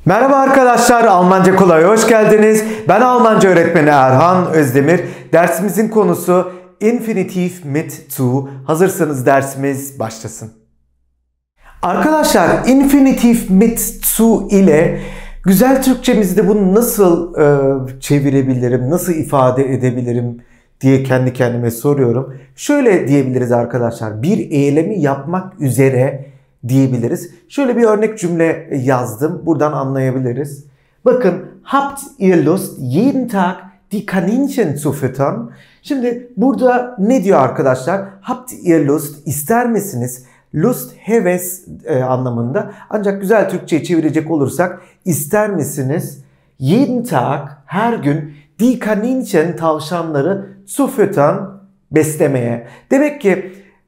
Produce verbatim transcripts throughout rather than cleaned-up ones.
Merhaba arkadaşlar, Almanca Kolay'a hoş geldiniz. Ben Almanca öğretmeni Erhan Özdemir. Dersimizin konusu infinitif mit zu. Hazırsanız dersimiz başlasın. Arkadaşlar, infinitif mit zu ile güzel Türkçemizde bunu nasıl e, çevirebilirim, nasıl ifade edebilirim diye kendi kendime soruyorum. Şöyle diyebiliriz arkadaşlar, bir eylemi yapmak üzere diyebiliriz. Şöyle bir örnek cümle yazdım. Buradan anlayabiliriz. Bakın, habt ihr Lust jeden Tag die Kaninchen zu füttern? Şimdi burada ne diyor arkadaşlar? Habt ihr Lust, ister misiniz? Lust, heves e, anlamında. Ancak güzel Türkçe'ye çevirecek olursak, ister misiniz? Jeden Tag, her gün die Kaninchen, tavşanları zu füttern, beslemeye. Demek ki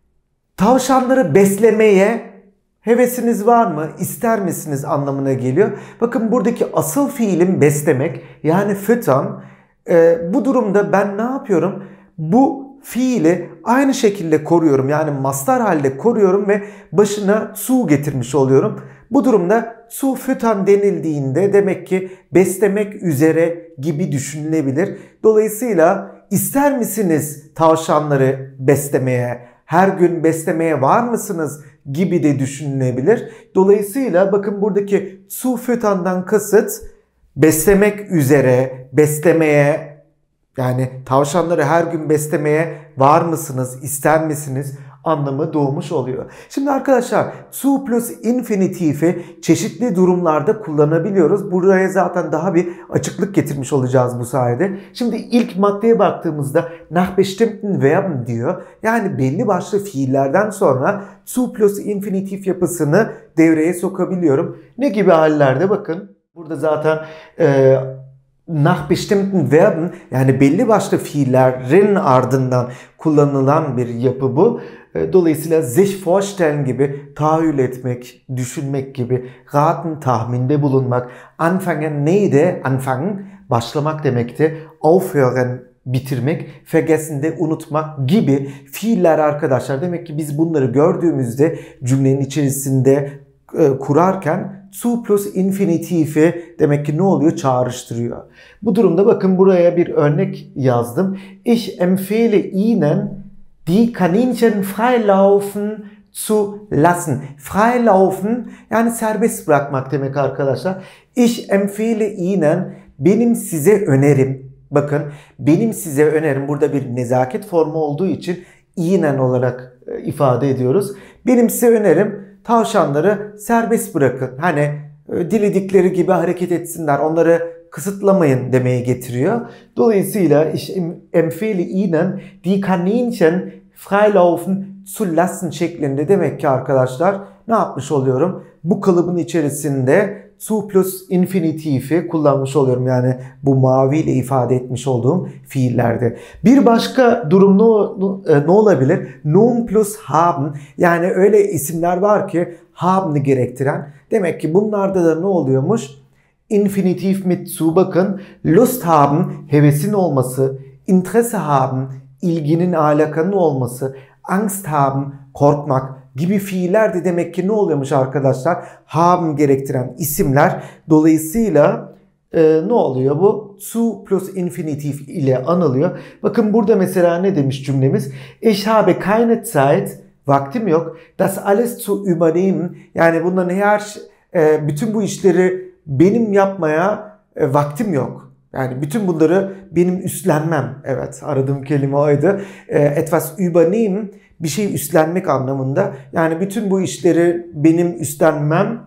tavşanları beslemeye hevesiniz var mı? İster misiniz anlamına geliyor. Bakın, buradaki asıl fiilim beslemek, yani füttern. E, bu durumda ben ne yapıyorum? Bu fiili aynı şekilde koruyorum. Yani mastar halde koruyorum ve başına zu getirmiş oluyorum. Bu durumda zu füttern denildiğinde demek ki beslemek üzere gibi düşünülebilir. Dolayısıyla ister misiniz tavşanları beslemeye, her gün beslemeye var mısınız gibi de düşünülebilir. Dolayısıyla bakın, buradaki zu füttern'dan kasıt beslemek üzere, beslemeye, yani tavşanları her gün beslemeye var mısınız, ister misiniz anlamı doğmuş oluyor. Şimdi arkadaşlar, zu plus infinitifi çeşitli durumlarda kullanabiliyoruz. Buraya zaten daha bir açıklık getirmiş olacağız bu sayede. Şimdi ilk maddeye baktığımızda nach bestimmten Verben diyor. Yani belli başlı fiillerden sonra zu plus infinitif yapısını devreye sokabiliyorum. Ne gibi hallerde? Bakın burada zaten e, nach bestimmten Verben, yani belli başlı fiillerin ardından kullanılan bir yapı bu. Dolayısıyla sich vorstellen gibi, tahayyül etmek, düşünmek gibi, raten, tahminde bulunmak, anfangen neydi? Anfangen, başlamak demekti. Aufhören, bitirmek, vergessen de unutmak gibi fiiller arkadaşlar. Demek ki biz bunları gördüğümüzde cümlenin içerisinde e, kurarken zu plus infinitifi demek ki ne oluyor? Çağrıştırıyor. Bu durumda bakın, buraya bir örnek yazdım. Ich empfehle Ihnen, die Kaninchen freilaufen zu lassen. Freilaufen, yani serbest bırakmak demek arkadaşlar. Ich empfehle Ihnen, benim size önerim. Bakın, benim size önerim burada bir nezaket formu olduğu için Ihnen olarak ifade ediyoruz. Benim size önerim, tavşanları serbest bırakın. Hani diledikleri gibi hareket etsinler, onları kısıtlamayın demeye getiriyor. Dolayısıyla ich empfehle Ihnen, die Kaninchen freilaufen zu lassen şeklinde demek ki arkadaşlar ne yapmış oluyorum? Bu kalıbın içerisinde zu plus infinitifi kullanmış oluyorum. Yani bu maviyle ifade etmiş olduğum fiillerde. Bir başka durum ne, ne olabilir? Nun plus haben, yani öyle isimler var ki haben'i gerektiren. Demek ki bunlarda da ne oluyormuş? Infinitiv mit zu, bakın, Lust haben, hevesin olması, Interesse haben, ilginin, alakanın olması, Angst haben, korkmak gibi fiiller de demek ki ne oluyormuş arkadaşlar? Haben gerektiren isimler. Dolayısıyla e, ne oluyor bu? Zu plus infinitiv ile anılıyor. Bakın burada mesela ne demiş cümlemiz? Ich habe keine Zeit, vaktim yok. Das alles zu übernehmen, yani bunların her, e, bütün bu işleri benim yapmaya e, vaktim yok. Yani bütün bunları benim üstlenmem. Evet, aradığım kelime oydu. E, etwas übernehmen, bir şey üstlenmek anlamında. Yani bütün bu işleri benim üstlenmem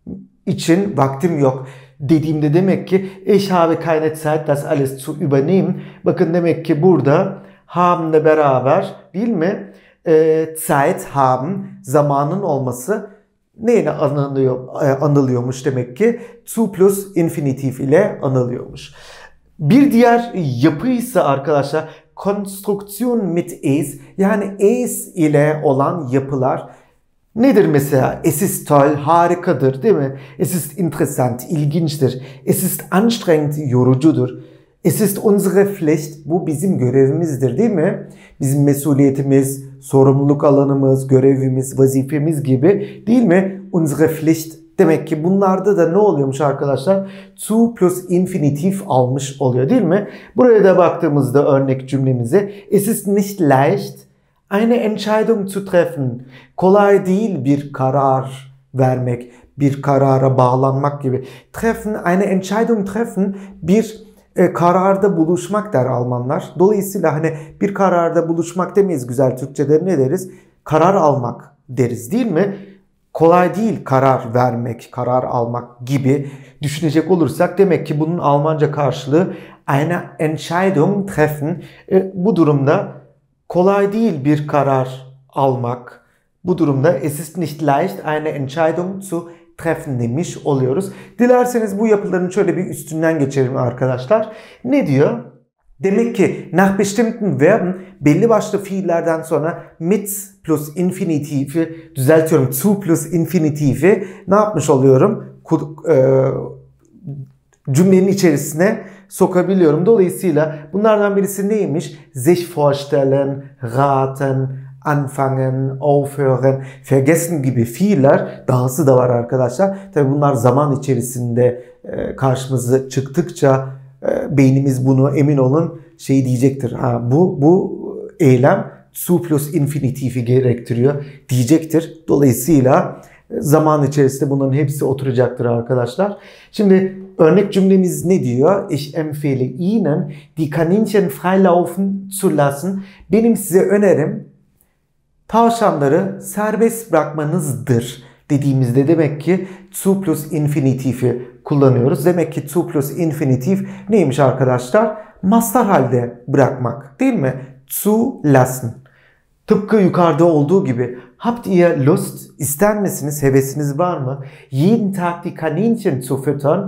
için vaktim yok dediğimde demek ki ich habe keine Zeit, das alles zu übernehmen. Bakın, demek ki burada haben'le beraber, değil mi? E, Zeit haben, zamanın olması neyle anılıyor, anılıyormuş demek ki? Zu plus infinitif ile anılıyormuş. Bir diğer yapı ise arkadaşlar konstrüksiyon mit es, yani es ile olan yapılar. Nedir mesela? Es ist toll, harikadır, değil mi? Es ist interessant, ilginçtir. Es ist anstrengend, yorucudur. Es ist unsere Pflicht, bu bizim görevimizdir, değil mi? Bizim mesuliyetimiz, sorumluluk alanımız, görevimiz, vazifemiz gibi, değil mi? Unsere Pflicht Demek ki bunlarda da ne oluyormuş arkadaşlar? Zu plus infinitif almış oluyor değil mi? Buraya da baktığımızda örnek cümlemize es ist nicht leicht eine Entscheidung zu treffen. Kolay değil bir karar vermek, bir karara bağlanmak gibi. Treffen, eine Entscheidung treffen, bir e, kararda buluşmak der Almanlar. Dolayısıyla hani bir kararda buluşmak demeyiz güzel Türkçe'de, ne deriz? Karar almak deriz değil mi? Kolay değil karar vermek, karar almak gibi düşünecek olursak demek ki bunun Almanca karşılığı eine Entscheidung treffen. E, bu durumda kolay değil bir karar almak. Bu durumda es ist nicht leicht eine Entscheidung zu treffen demiş oluyoruz. Dilerseniz bu yapıların şöyle bir üstünden geçelim arkadaşlar. Ne diyor? Demek ki nach bestimmten Verben belli başlı fiillerden sonra mit plus infinitifi, düzeltiyorum, zu plus infinitifi ne yapmış oluyorum? Cümlenin içerisine sokabiliyorum. Dolayısıyla bunlardan birisi neymiş? Sich vorstellen, raten, anfangen, aufhören, vergessen gibi fiiller, dahası da var arkadaşlar. Tabi bunlar zaman içerisinde karşımıza çıktıkça beynimiz bunu, emin olun, şey diyecektir. Ha, bu bu eylem zu plus infinitifi gerektiriyor diyecektir. Dolayısıyla zaman içerisinde bunların hepsi oturacaktır arkadaşlar. Şimdi örnek cümlemiz ne diyor? Ich empfehle Ihnen, die Kaninchen freilaufen zu lassen. Benim size önerim tavşanları serbest bırakmanızdır dediğimizde demek ki zu plus infinitifi kullanıyoruz. Demek ki zu plus infinitif neymiş arkadaşlar? Mastar halde bırakmak değil mi? Zu lassen. Tıpkı yukarıda olduğu gibi. Habt ihr Lust? İster misiniz? Hevesiniz var mı? Jeden Tag die Kaninchen zu füttern.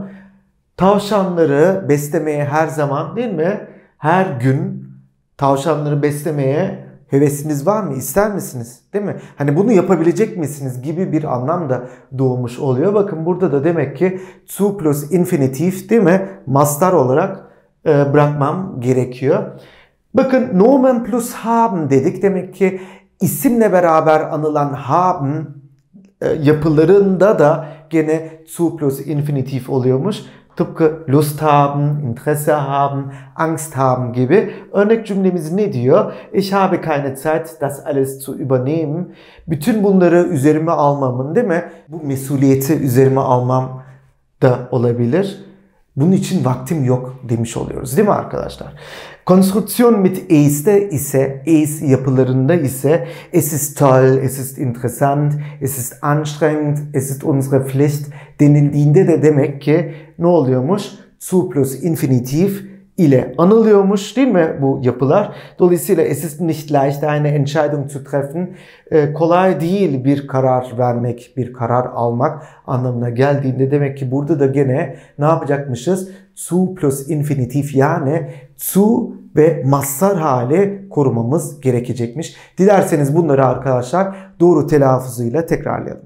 Tavşanları beslemeye her zaman değil mi? Her gün tavşanları beslemeye hevesiniz var mı? İster misiniz? Değil mi? Hani bunu yapabilecek misiniz gibi bir anlam da doğmuş oluyor. Bakın burada da demek ki zu plus infinitif değil mi? Mastar olarak e, bırakmam gerekiyor. Bakın Nomen plus haben dedik. Demek ki isimle beraber anılan haben e, yapılarında da gene zu plus infinitif oluyormuş. Tıpkı Lust haben, Interesse haben, Angst haben gibi. Örnek cümlemiz ne diyor? Ich habe keine Zeit, das alles zu übernehmen. Bütün bunları üzerime almamın, değil mi? Bu mesuliyeti üzerime almam da olabilir. Bunun için vaktim yok demiş oluyoruz, değil mi arkadaşlar? Konstrüksiyon mit es'te ise, es yapılarında ise es ist toll, es ist interessant, es ist anstrengend, es ist unsere Pflicht denildiğinde de demek ki ne oluyormuş? Zu plus infinitif ile anılıyormuş değil mi bu yapılar? Dolayısıyla es ist nicht leicht eine Entscheidung zu treffen. Ee, kolay değil bir karar vermek, bir karar almak anlamına geldiğinde demek ki burada da gene ne yapacakmışız? Zu plus infinitif yani zu ve mastar hali korumamız gerekecekmiş. Dilerseniz bunları arkadaşlar doğru telaffuzuyla tekrarlayalım.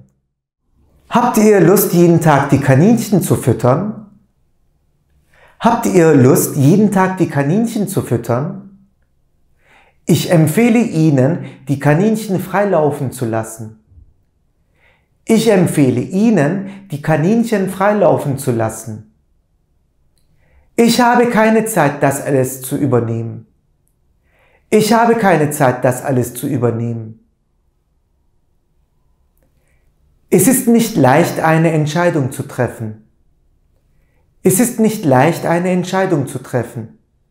Habt ihr Lust, jeden Tag die Kaninchen zu füttern? Habt ihr Lust, jeden Tag die Kaninchen zu füttern? Ich empfehle Ihnen, die Kaninchen freilaufen zu lassen. Ich empfehle Ihnen, die Kaninchen freilaufen zu lassen. Ich habe keine Zeit, das alles zu übernehmen. Ich habe keine Zeit, das alles zu übernehmen. Es ist nicht leicht, eine Entscheidung zu treffen. Es ist nicht leicht, eine Entscheidung zu treffen.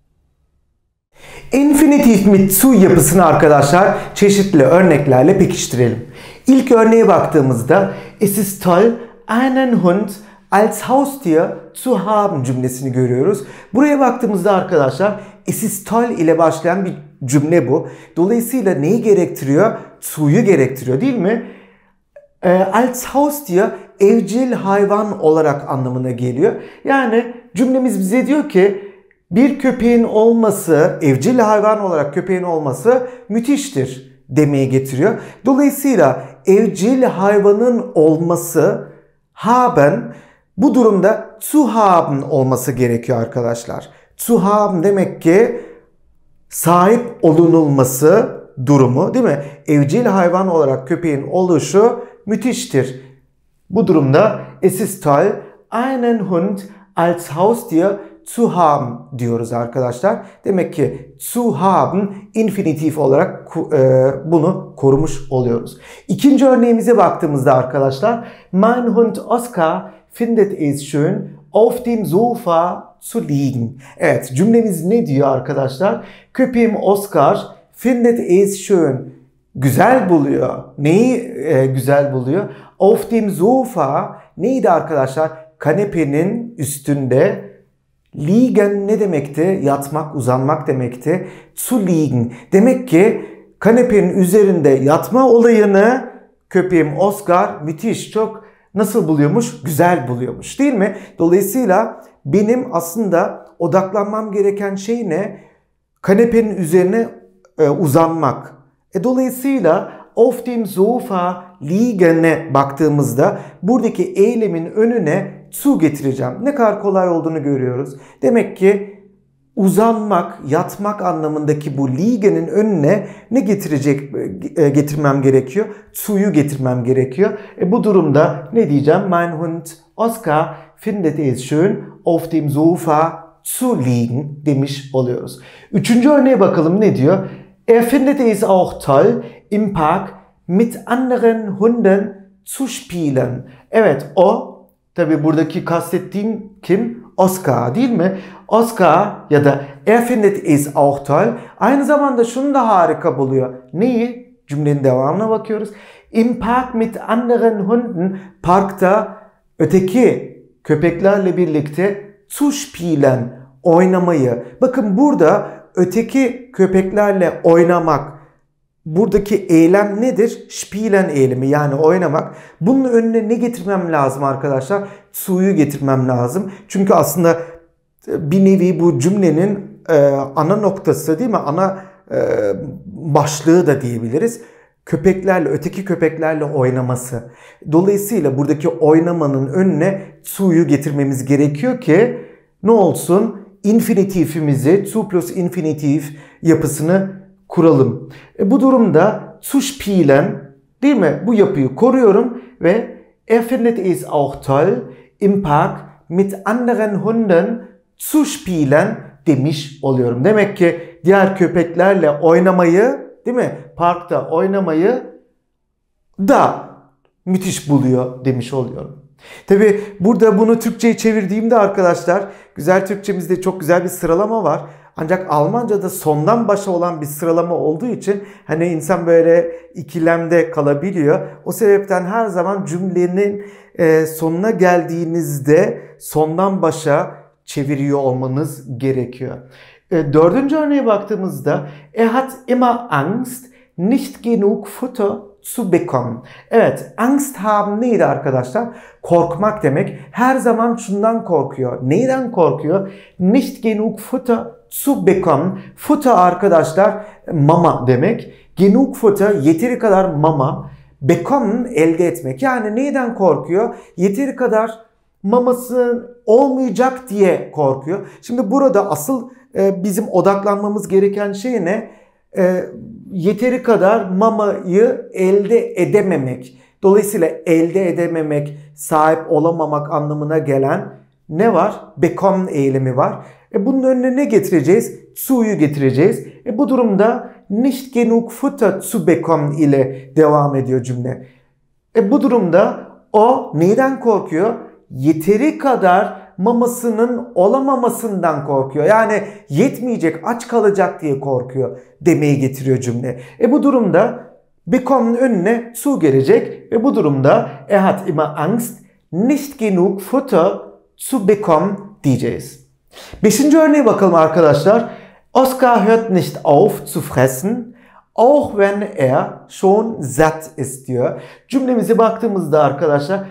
Infinitif mit zu yapısını arkadaşlar çeşitli örneklerle pekiştirelim. İlk örneğe baktığımızda es ist toll, einen Hund als Haustier zu haben cümlesini görüyoruz. Buraya baktığımızda arkadaşlar es ist toll ile başlayan bir cümle bu. Dolayısıyla neyi gerektiriyor? Zu'yu gerektiriyor değil mi? E, als Haustier evcil hayvan olarak anlamına geliyor. Yani cümlemiz bize diyor ki bir köpeğin olması, evcil hayvan olarak köpeğin olması müthiştir demeye getiriyor. Dolayısıyla evcil hayvanın olması haben, bu durumda zu haben olması gerekiyor arkadaşlar. Zu haben demek ki sahip olunulması durumu değil mi? Evcil hayvan olarak köpeğin oluşu müthiştir. Bu durumda es ist toll, einen Hund als Haustier zu haben diyoruz arkadaşlar. Demek ki zu haben infinitif olarak e, bunu korumuş oluyoruz. İkinci örneğimize baktığımızda arkadaşlar, mein Hund Oscar findet es schön, auf dem Sofa zu liegen. Evet, cümlemiz ne diyor arkadaşlar? Köpeğim Oscar findet es schön. Güzel buluyor. Neyi e, güzel buluyor? Auf dem Sofa neydi arkadaşlar? Kanepenin üstünde. Liegen ne demekti? Yatmak, uzanmak demekti. Zu liegen. Demek ki kanepenin üzerinde yatma olayını köpeğim Oscar müthiş, çok nasıl buluyormuş? Güzel buluyormuş, değil mi? Dolayısıyla benim aslında odaklanmam gereken şey ne? Kanepenin üzerine e, uzanmak. E, dolayısıyla auf dem Sofa liegen'e baktığımızda buradaki eylemin önüne zu getireceğim. Ne kadar kolay olduğunu görüyoruz. Demek ki uzanmak, yatmak anlamındaki bu liegen'in önüne ne getirecek e, getirmem gerekiyor? Zu'yu getirmem gerekiyor. E, bu durumda ne diyeceğim? Mein Hund Oscar findet es schön, auf dem Sofa zu liegen demiş oluyoruz. Üçüncü örneğe bakalım ne diyor? Er findet es auch toll, im Park mit anderen Hunden zu spielen. Evet, o tabi buradaki kastettiğim kim? Oscar, değil mi? Oscar ya da er findet es auch toll. Aynı zamanda şunu da harika buluyor. Neyi? Cümlenin devamına bakıyoruz. Im Park mit anderen Hunden, parkta öteki köpeklerle birlikte zu spielen, oynamayı. Bakın burada öteki köpeklerle oynamak, buradaki eylem nedir? Spielen eylemi, yani oynamak. Bunun önüne ne getirmem lazım arkadaşlar? Zu'yu getirmem lazım. Çünkü aslında bir nevi bu cümlenin e, ana noktası, değil mi? Ana e, başlığı da diyebiliriz. Köpeklerle, öteki köpeklerle oynaması. Dolayısıyla buradaki oynamanın önüne zu'yu getirmemiz gerekiyor ki ne olsun? İnfinitifimizi, zu plus infinitif yapısını kuralım. E bu durumda zu spielen, değil mi? Bu yapıyı koruyorum ve er findet es auch toll, im Park mit anderen Hunden zu spielen demiş oluyorum. Demek ki diğer köpeklerle oynamayı, değil mi? Parkta oynamayı da müthiş buluyor demiş oluyorum. Tabi burada bunu Türkçe'ye çevirdiğimde arkadaşlar, güzel Türkçemizde çok güzel bir sıralama var. Ancak Almanca'da sondan başa olan bir sıralama olduğu için hani insan böyle ikilemde kalabiliyor. O sebepten her zaman cümlenin e, sonuna geldiğinizde sondan başa çeviriyor olmanız gerekiyor. E, dördüncü örneğe baktığımızda er hat immer Angst, nicht genug Futter zu bekommen. Evet, Angst haben neydi arkadaşlar? Korkmak demek. Her zaman şundan korkuyor. Neyden korkuyor? Nicht genug Futter zu bekommen. Futter arkadaşlar mama demek. Genug Futter yeteri kadar mama. Bekommen elde etmek. Yani neyden korkuyor? Yeteri kadar maması olmayacak diye korkuyor. Şimdi burada asıl e, bizim odaklanmamız gereken şey ne? E, yeteri kadar mamayı elde edememek. Dolayısıyla elde edememek, sahip olamamak anlamına gelen ne var? Bekommen eylemi var. E bunun önüne ne getireceğiz? Zu'yu getireceğiz. E bu durumda nicht genug Futter zu bekommen ile devam ediyor cümle. E bu durumda o neyden korkuyor? Yeteri kadar mamasının olamamasından korkuyor. Yani yetmeyecek, aç kalacak diye korkuyor demeyi getiriyor cümle. E bu durumda bekommen'ın önüne zu gelecek ve bu durumda er hat immer Angst, nicht genug Futter zu bekommen diyeceğiz. Beşinci örneğe bakalım arkadaşlar. Oscar hört nicht auf zu fressen, auch wenn er schon satt ist diyor. Cümlemize baktığımızda arkadaşlar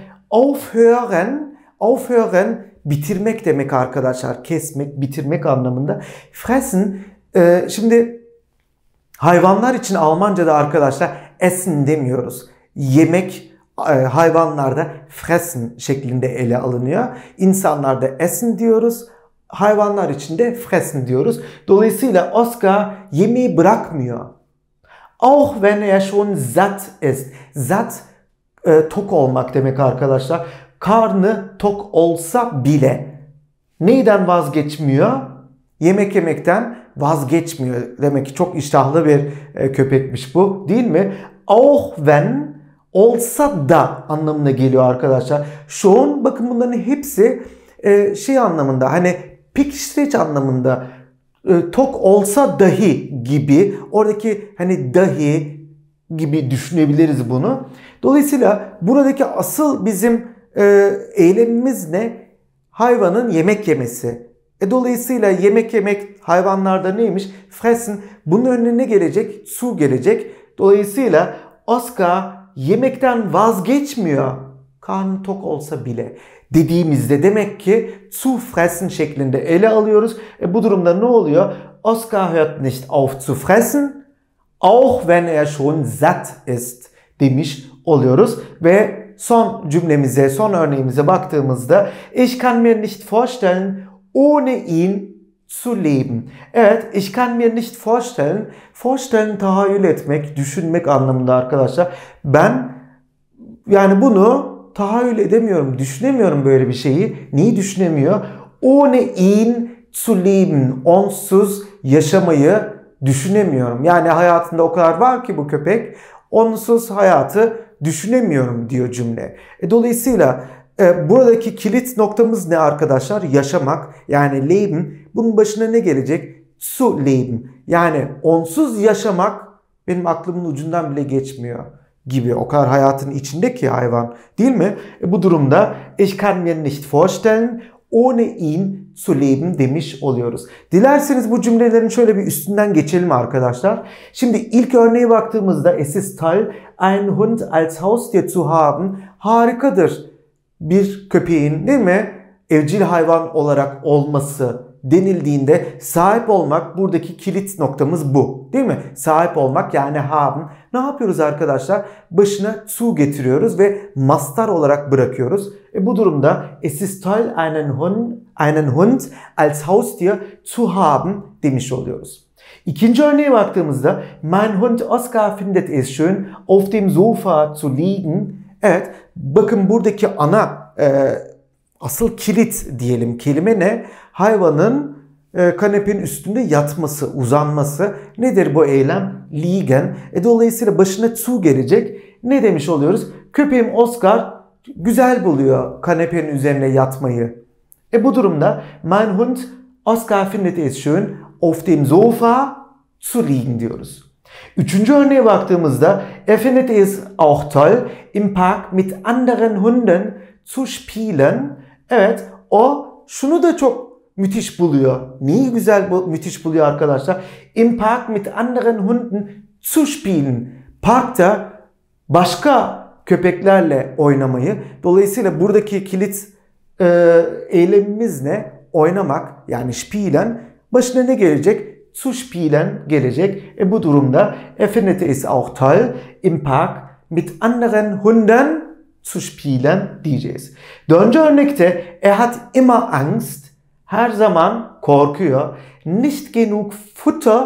aufhören, aufhören bitirmek demek arkadaşlar. Kesmek, bitirmek anlamında. Fressen, e, şimdi hayvanlar için Almanca'da arkadaşlar essen demiyoruz. Yemek e, hayvanlarda fressen şeklinde ele alınıyor. İnsanlarda essen diyoruz. Hayvanlar için de fressen diyoruz. Dolayısıyla Oscar yemeği bırakmıyor. Auch wenn er schon satt ist. Satt e, tok olmak demek arkadaşlar. Karnı tok olsa bile neyden vazgeçmiyor? Yemek yemekten vazgeçmiyor. Demek ki çok iştahlı bir e, köpekmiş bu, değil mi? Auch wenn, olsa da anlamına geliyor arkadaşlar. Schon, bakın bunların hepsi e, şey anlamında, hani pekiştireç anlamında, e, tok olsa dahi gibi, oradaki hani dahi gibi düşünebiliriz bunu. Dolayısıyla buradaki asıl bizim e, eylemimiz ne? Hayvanın yemek yemesi. E dolayısıyla yemek yemek hayvanlarda neymiş? Fressen. Bunun önüne ne gelecek? Su gelecek. Dolayısıyla Oscar yemekten vazgeçmiyor. Karnı tok olsa bile. Dediğimizde demek ki zu fressen şeklinde ele alıyoruz. E bu durumda ne oluyor? Oscar hört nicht auf zu fressen, auch wenn er schon satt ist demiş oluyoruz. Ve son cümlemize, son örneğimize baktığımızda ich kann mir nicht vorstellen, ohne ihn zu leben. Evet, ich kann mir nicht vorstellen. Vorstellen, tahayyül etmek, düşünmek anlamında arkadaşlar. Ben yani bunu tahayyül edemiyorum, düşünemiyorum böyle bir şeyi. Niye düşünemiyor? Ohne ihn zu leben. Onsuz yaşamayı düşünemiyorum. Yani hayatında o kadar var ki bu köpek. Onsuz hayatı düşünemiyorum diyor cümle. E, dolayısıyla e, buradaki kilit noktamız ne arkadaşlar? Yaşamak. Yani leben. Bunun başına ne gelecek? Zu leben. Yani onsuz yaşamak benim aklımın ucundan bile geçmiyor gibi. O kadar hayatın içindeki hayvan, değil mi? E, bu durumda ich kann mir nicht vorstellen, ohne ihn zu leben demiş oluyoruz. Dilerseniz bu cümlelerin şöyle bir üstünden geçelim arkadaşlar. Şimdi ilk örneğe baktığımızda es ist toll, ein Hund als Haustier zu haben. Harikadır bir köpeğin, değil mi, evcil hayvan olarak olması denildiğinde sahip olmak, buradaki kilit noktamız bu, değil mi? Sahip olmak yani haben. Ne yapıyoruz arkadaşlar? Başına zu getiriyoruz ve mastar olarak bırakıyoruz. E bu durumda es ist toll, einen Hund, einen Hund als Haustier zu haben demiş oluyoruz. İkinci örneğe baktığımızda mein Hund Oscar findet es schön, auf dem Sofa zu liegen. Evet, bakın buradaki ana e, asıl kilit diyelim kelime ne? Hayvanın e, kanepenin üstünde yatması, uzanması. Nedir bu eylem? Liegen. E, dolayısıyla başına zu gelecek. Ne demiş oluyoruz? Köpeğim Oscar güzel buluyor kanepenin üzerine yatmayı. E bu durumda mein Hund Oscar findet es schön, auf dem Sofa zu liegen diyoruz. Üçüncü örneğe baktığımızda er findet es auch toll, im Park mit anderen Hunden zu spielen. Evet, o şunu da çok müthiş buluyor. Neyi güzel, bu, müthiş buluyor arkadaşlar? Im Park mit anderen Hunden zu spielen. Parkta başka köpeklerle oynamayı. Dolayısıyla buradaki kilit e, eylemimiz ne? Oynamak, yani spielen. Başına ne gelecek? Zu spielen gelecek. E bu durumda er findet es auch toll, im Park mit anderen Hunden zu spielen diyeceğiz. Dördüncü örnekte er hat immer Angst, her zaman korkuyor. Nicht genug Futter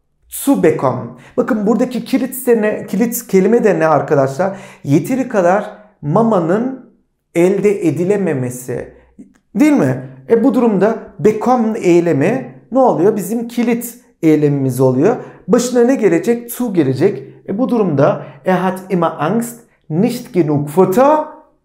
zu bekommen. Bakın buradaki kilit, ne, kilit kelime de ne arkadaşlar? Yeteri kadar mamanın elde edilememesi. Değil mi? E bu durumda bekommen eylemi ne oluyor? Bizim kilit eylemimiz oluyor. Başına ne gelecek? Zu gelecek. E bu durumda er hat immer Angst, nicht genug Futter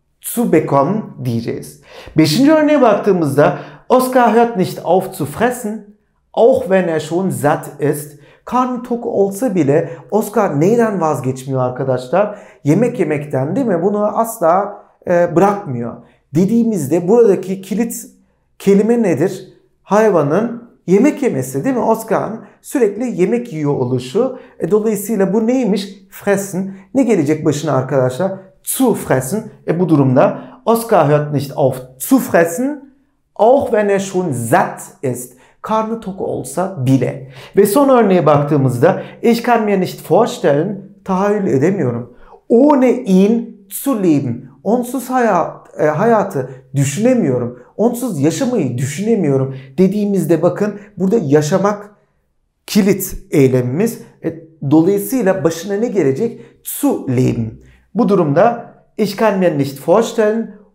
zu bekommen diyeceğiz. Beşinci örneğe baktığımızda Oscar hört nicht auf zu fressen, auch wenn er schon satt ist. Karnı tok olsa bile Oscar neyden vazgeçmiyor arkadaşlar? Yemek yemekten, değil mi? Bunu asla e, bırakmıyor. Dediğimizde buradaki kilit kelime nedir? Hayvanın yemek yemesi, değil mi? Oscar'ın sürekli yemek yiyor oluşu. E, dolayısıyla bu neymiş? Fressen. Ne gelecek başına arkadaşlar? Zu fressen. E, bu durumda Oscar hört nicht auf zu fressen, auch wenn er schon satt ist. Karnı tok olsa bile. Ve son örneğe baktığımızda ich kann mir nicht vorstellen, tahayyül edemiyorum. Ohne ihn zu leben. Onsuz hayat, e, hayatı düşünemiyorum. Onsuz yaşamayı düşünemiyorum dediğimizde bakın burada yaşamak kilit eylemimiz. E, dolayısıyla başına ne gelecek? Zu leben. Bu durumda ich kann mir nicht vorstellen,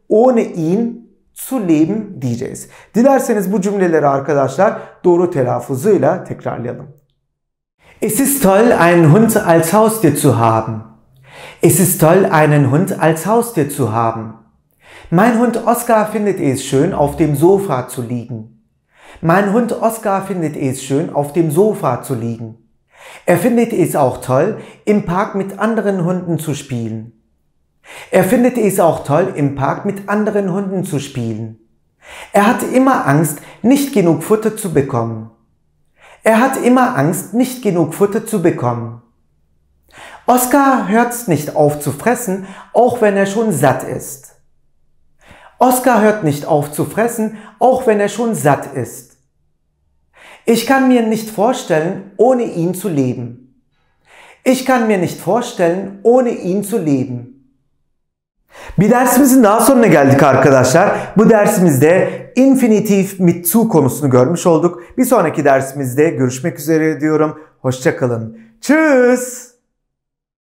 ohne ihn zu leben diyeceğiz. Dilerseniz bu cümleleri arkadaşlar doğru telaffuzuyla tekrarlayalım. Es ist toll, einen Hund als Haustier zu haben. Es ist toll, einen Hund als Haustier zu haben. Mein Hund Oscar findet es schön, auf dem Sofa zu liegen. Mein Hund Oscar findet es schön, auf dem Sofa zu liegen. Er findet es auch toll, im Park mit anderen Hunden zu spielen. Er findet es auch toll, im Park mit anderen Hunden zu spielen. Er hat immer Angst, nicht genug Futter zu bekommen. Er hat immer Angst, nicht genug Futter zu bekommen. Oscar hört nicht auf zu fressen, auch wenn er schon satt ist. Oscar hört nicht auf zu fressen, auch wenn er schon satt ist. Ich kann mir nicht vorstellen, ohne ihn zu leben. Ich kann mir nicht vorstellen, ohne ihn zu leben. Bir dersimizin daha sonuna geldik arkadaşlar. Bu dersimizde infinitif mit zu konusunu görmüş olduk. Bir sonraki dersimizde görüşmek üzere diyorum. Hoşça kalın. Tschüss.